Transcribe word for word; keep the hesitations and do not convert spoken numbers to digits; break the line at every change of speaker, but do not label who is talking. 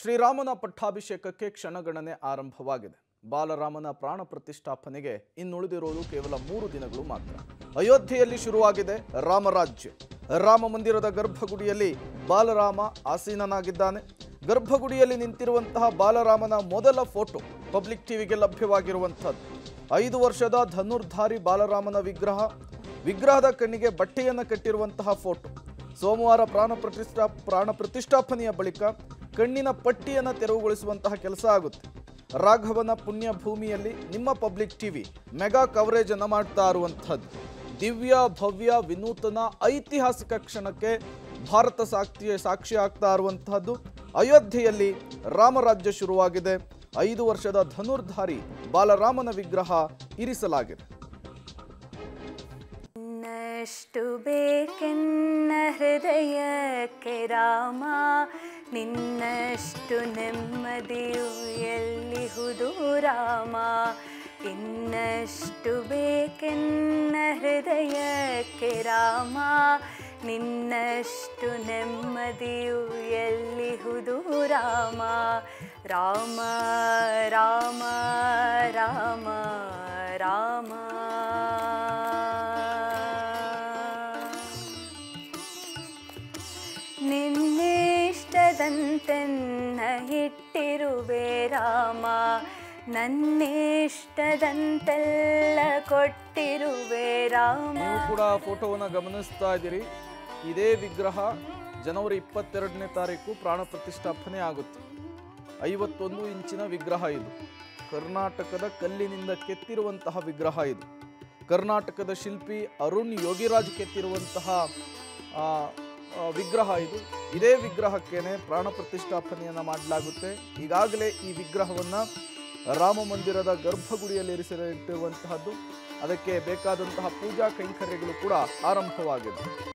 ಶ್ರೀರಾಮನ ಪಟ್ಟಾಭಿಷೇಕಕ್ಕೆ ಕ್ಷಣಗಣನೆ ಆರಂಭವಾಗಿದೆ. ಬಾಲರಾಮನ ಪ್ರಾಣ ಪ್ರತಿಷ್ಠಾಪನೆಗೆ ಇನ್ನುಳಿದಿರುವುದು ಕೇವಲ ಮೂರು ದಿನಗಳು ಮಾತ್ರ. ಅಯೋಧ್ಯೆಯಲ್ಲಿ ಶುರುವಾಗಿದೆ ರಾಮರಾಜ್ಯ. ರಾಮ ಮಂದಿರದ ಗರ್ಭಗುಡಿಯಲ್ಲಿ ಬಾಲರಾಮ ಆಸೀನನಾಗಿದ್ದಾನೆ. ಗರ್ಭಗುಡಿಯಲ್ಲಿ ನಿಂತಿರುವಂತಹ ಬಾಲರಾಮನ ಮೊದಲ ಫೋಟೋ ಪಬ್ಲಿಕ್ ಟಿವಿಗೆ ಲಭ್ಯವಾಗಿರುವಂಥದ್ದು. ಐದು ವರ್ಷದ ಧನುರ್ಧಾರಿ ಬಾಲರಾಮನ ವಿಗ್ರಹ, ವಿಗ್ರಹದ ಕಣ್ಣಿಗೆ ಬಟ್ಟೆಯನ್ನು ಕಟ್ಟಿರುವಂತಹ ಫೋಟೋ. ಸೋಮವಾರ ಪ್ರಾಣ ಪ್ರತಿಷ್ಠಾ ಪ್ರಾಣ ಪ್ರತಿಷ್ಠಾಪನೆಯ ಬಳಿಕ ಕಣ್ಣಿನ ಪಟ್ಟಿಯನ್ನು ತೆರವುಗೊಳಿಸುವಂತಹ ಕೆಲಸ ಆಗುತ್ತೆ. ರಾಘವನ ಪುಣ್ಯ ಭೂಮಿಯಲ್ಲಿ ನಿಮ್ಮ ಪಬ್ಲಿಕ್ ಟಿವಿ ಮೆಗಾ ಕವರೇಜ್ ಅನ್ನು ಮಾಡ್ತಾ ಇರುವಂಥದ್ದು. ದಿವ್ಯ ಭವ್ಯ ವಿನೂತನ ಐತಿಹಾಸಿಕ ಕ್ಷಣಕ್ಕೆ ಭಾರತ ಸಾಕ್ಷಿ ಸಾಕ್ಷಿ ಆಗ್ತಾ ಇರುವಂತಹದ್ದು. ಅಯೋಧ್ಯೆಯಲ್ಲಿ ರಾಮರಾಜ್ಯ ಶುರುವಾಗಿದೆ. ಐದು ವರ್ಷದ ಧನುರ್ಧಾರಿ ಬಾಲರಾಮನ ವಿಗ್ರಹ ಇರಿಸಲಾಗಿದೆ.
ನಷ್ಟು ಬೇಕೆನ್ನ ಹೃದಯಕ್ಕೆ ರಾಮ, ನಿನ್ನಷ್ಟು ನೆಮ್ಮದಿಯು ಎಲ್ಲಿಹುದು ರಾಮ. ಇನ್ನಷ್ಟು ಬೇಕೆನ್ನ ಹೃದಯಕ್ಕೆ ರಾಮ, ನಿನ್ನಷ್ಟು ನೆಮ್ಮದಿಯು ಎಲ್ಲಿಹುದು ರಾಮ. ರಾಮ ರಾಮ ರಾಮ ರಾಮ. ನಿನ್ನಿಷ್ಟದಂತೆನ್ನ ಇಟ್ಟಿರುವೆ ರಾಮ, ನನ್ನಿಷ್ಟದಂತೆಲ್ಲ ಕೊಟ್ಟಿರುವೆ ರಾಮ.
ನೀವು ಕೂಡ ಫೋಟೋವನ್ನು ಗಮನಿಸ್ತಾ ಇದ್ದೀರಿ. ಇದೇ ವಿಗ್ರಹ ಜನವರಿ ಇಪ್ಪತ್ತೆರಡನೇ ತಾರೀಕು ಪ್ರಾಣ ಪ್ರತಿಷ್ಠಾಪನೆ ಆಗುತ್ತೆ. ಐವತ್ತೊಂದು ಇಂಚಿನ ವಿಗ್ರಹ ಇದು. ಕರ್ನಾಟಕದ ಕಲ್ಲಿನಿಂದ ಕೆತ್ತಿರುವಂತಹ ವಿಗ್ರಹ ಇದು. ಕರ್ನಾಟಕದ ಶಿಲ್ಪಿ ಅರುಣ್ ಯೋಗಿರಾಜ್ ಕೆತ್ತಿರುವಂತಹ ವಿಗ್ರಹ ಇದು. ಇದೇ ವಿಗ್ರಹಕ್ಕೇನೆ ಪ್ರಾಣ ಪ್ರತಿಷ್ಠಾಪನೆಯನ್ನು ಮಾಡಲಾಗುತ್ತೆ. ಈಗಾಗಲೇ ಈ ವಿಗ್ರಹವನ್ನು ರಾಮ ಮಂದಿರದ ಗರ್ಭಗುಡಿಯಲ್ಲಿ ಇರಿಸಿರುವಂತಹದ್ದು. ಅದಕ್ಕೆ ಬೇಕಾದಂತಹ ಪೂಜಾ ಕೈಂಕರ್ಯಗಳು ಕೂಡ ಆರಂಭವಾಗಿದೆ.